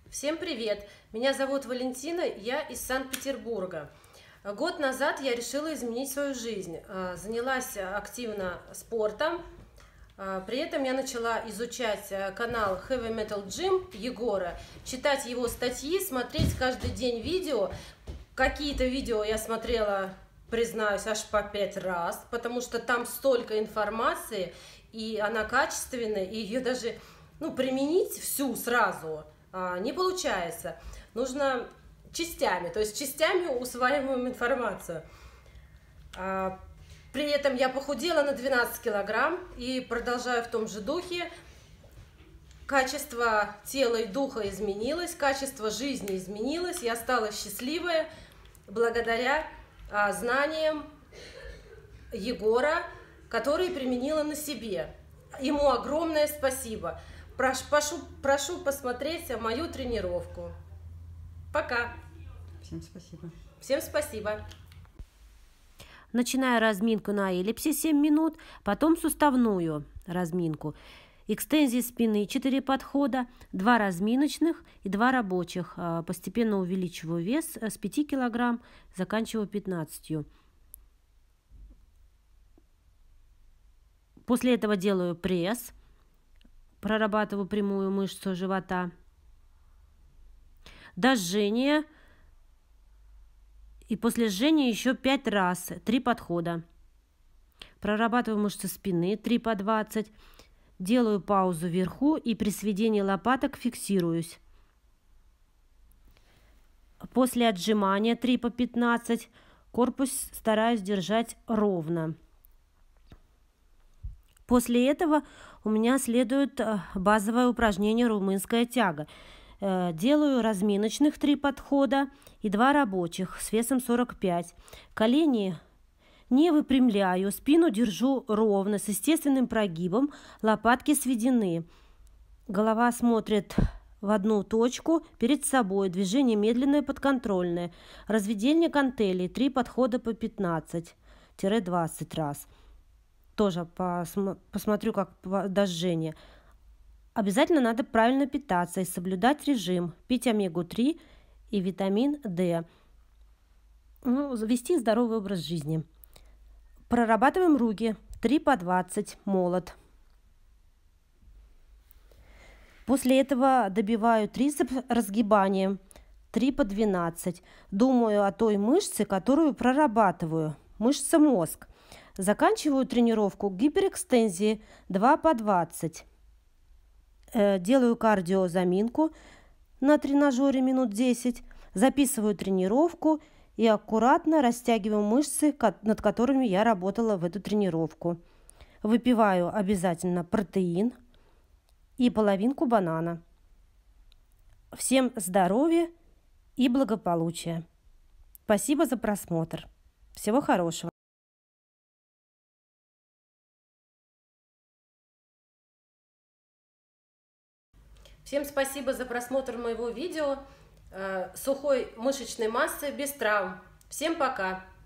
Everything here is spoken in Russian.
Всем привет! Меня зовут Валентина, я из Санкт-Петербурга. Год назад я решила изменить свою жизнь. Занялась активно спортом. При этом я начала изучать канал Heavy Metal Gym Егора, читать его статьи, смотреть каждый день видео. Какие-то видео я смотрела, признаюсь, аж по 5 раз, потому что там столько информации, и она качественная, и ее даже применить всю сразу не получается. Нужно частями, то есть частями усваиваем информацию. При этом я похудела на 12 килограмм и продолжаю в том же духе. Качество тела и духа изменилось, качество жизни изменилось. Я стала счастливая благодаря знаниям Егора, которые применила на себе. Ему огромное спасибо. Прошу посмотреть мою тренировку. Пока. Всем спасибо. Всем спасибо. Начинаю разминку на эллипсе 7 минут, потом суставную разминку. Экстензии спины 4 подхода, 2 разминочных и 2 рабочих. Постепенно увеличиваю вес с 5 килограмм, заканчиваю 15. После этого делаю пресс, прорабатываю прямую мышцу живота. До жжения. И после жжения еще 5 раз, 3 подхода. Прорабатываю мышцы спины, 3 по 20. Делаю паузу вверху и при сведении лопаток фиксируюсь. После отжимания 3 по 15. Корпус стараюсь держать ровно. После этого у меня следует базовое упражнение румынская тяга. Делаю разминочных 3 подхода и 2 рабочих с весом 45. Колени не выпрямляю, спину держу ровно, с естественным прогибом, лопатки сведены. Голова смотрит в одну точку перед собой, движение медленное, подконтрольное. Разведение гантелей 3 подхода по 15-20 раз. Тоже посмотрю, как до жжения. Обязательно надо правильно питаться и соблюдать режим, пить омегу-3 и витамин D. Вести здоровый образ жизни. Прорабатываем руки 3 по 20, молот. После этого добиваю трицепс разгибанием 3 по 12. Думаю о той мышце, которую прорабатываю, мышца мозг. Заканчиваю тренировку гиперэкстензии 2 по 20. Делаю кардиозаминку на тренажере минут 10. Записываю тренировку и аккуратно растягиваю мышцы, над которыми я работала в эту тренировку. Выпиваю обязательно протеин и половинку банана. Всем здоровья и благополучия. Спасибо за просмотр. Всего хорошего. Всем спасибо за просмотр моего видео. Сухой мышечной массы без травм. Всем пока!